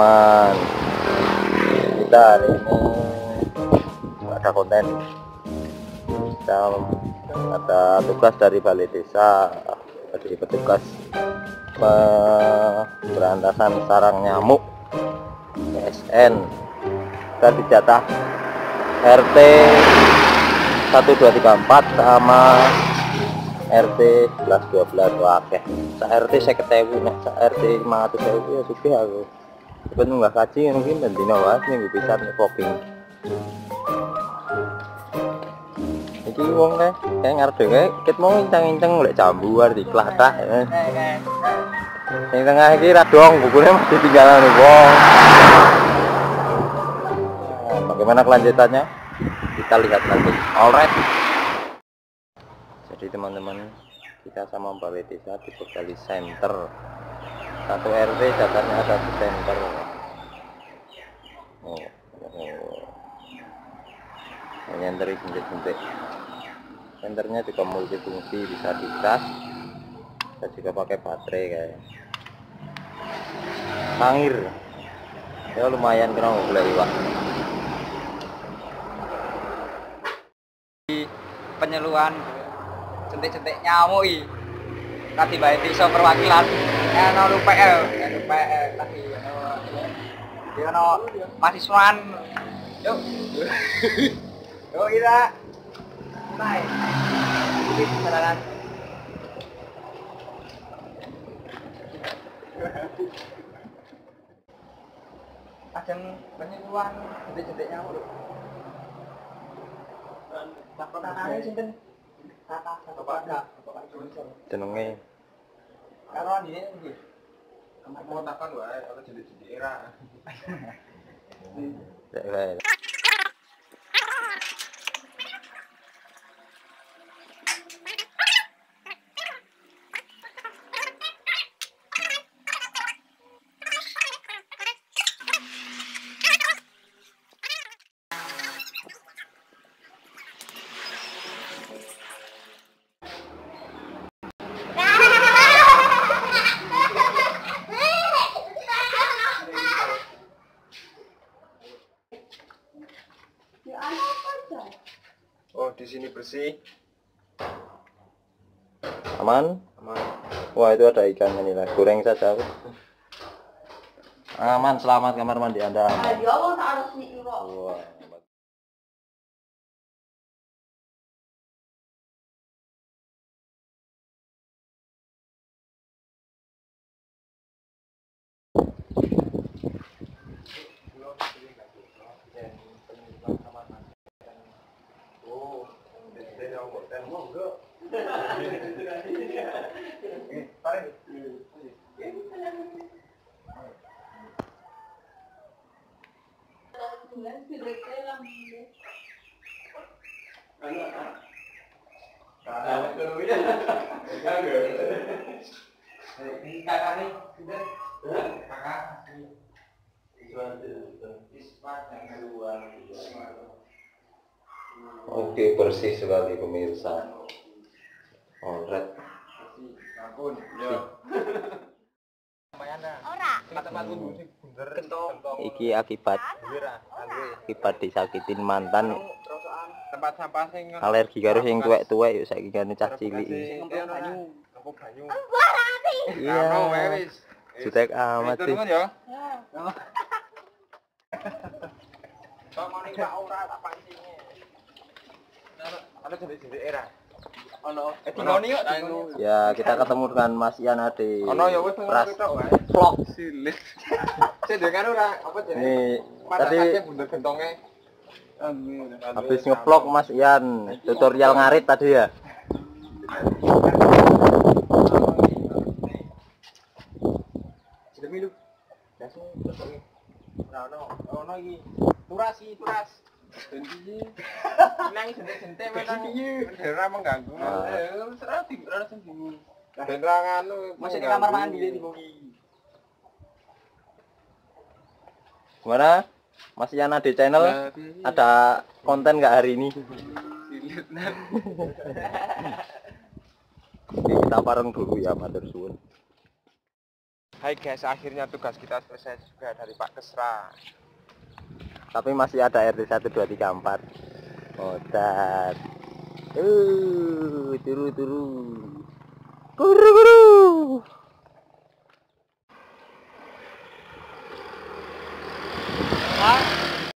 teman-teman, kita hari ini ada konten, kita ada tugas dari balai desa, jadi petugas pemberantasan sarang nyamuk PSN. Kita dijatah RT 1234 sama RT 1112. Wakeh sa RT 50.000, nek sa RT 500.000 ya sugih aku. Cepet nggak kaji mungkin dan dino wae minggu pisan popping. Iki wong kayak ngarep dhewe ket mau incang-incang lek jambu arep diklatak. Yang tengah iki ra dong bukune masih tinggalan wong. Bagaimana kelanjutannya? Kita lihat nanti. Alright. Jadi teman-teman, kita sama balai desa di Begali Center. Satu RT jatahnya ada di center. Menyenteri jentik-jentik. Senternya juga multifungsi, bisa dicas, bisa juga pakai baterai kayak. Sangir. Ya lumayan kena mulai iwak. Penyeluan jentik-jentik nyamuk iki. Tadi bae desa perwakilan ono UPL, tadi ono mahasiswaan. Yuk. Yuk kita. Baik. Ini sarangan. Ajeng penyeluan jentik-jentik nyamuk. Kakaknya sinten? Kakak. Jenenge Karo andine nggih. Mau takon wae ana jendik-jendik era. Oh, di sini bersih. aman. Aman. Wah, itu ada ikannya nih lah, goreng saja aku. Aman, selamat kamar mandi Anda. Wah. Oke, bersih sekali pemirsa. Alright. Ampun, yo. Iki akibat disakitin mantan. Tempat sampah sing Alergi karo sing tuwek-tuwek yuk saiki gane cah cilik. ngempuk banyu. Iya. Jutek amat sih. Turun ya. Kok ngene Pak ora tak pancinge. Ada jendik-jendik era. Ono. Ya, kita ketemu dengan Mas Ian Ade. Ono ya wis Pras vlog silit. Cedengan ora apa jenenge? Ini tadi bunder gentonge. habis ngevlog Mas Ian, tutorial ngarit tadi ya. Jadi lu. Langsung ono iki. Turas. Jadi nang jentik-jentik memang ora mengganggu. Ora sing bingung. Ben ra nganu. Masih di kamar mandi di bogi. Gimana? Mas Ian Ade channel ada konten nggak hari ini? Oke, kita bareng dulu ya, matur suwun. Hai guys, akhirnya tugas kita selesai juga dari Pak Kesra. Tapi masih ada RT 1 2 3 4. Odat. Turu. Guru.